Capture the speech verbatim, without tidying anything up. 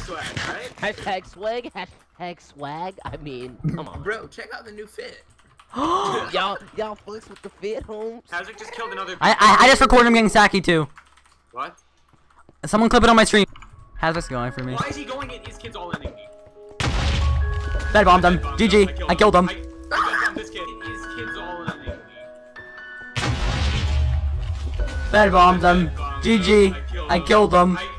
swag, right? Hashtag swag, hashtag swag. I mean, come on. Bro, check out the new fit. y'all, y'all flex with the fit, Holmes. Hasvik just killed another. I, I I just recorded him getting Saki too. What? Someone clip it on my stream. Hasvik's going for me. Why is he going in? These kids all ending me. Bed bombed him. G G. I killed him. I, I bombed this kid. These kids all ending me. Bed bombed him. G G. I killed him. I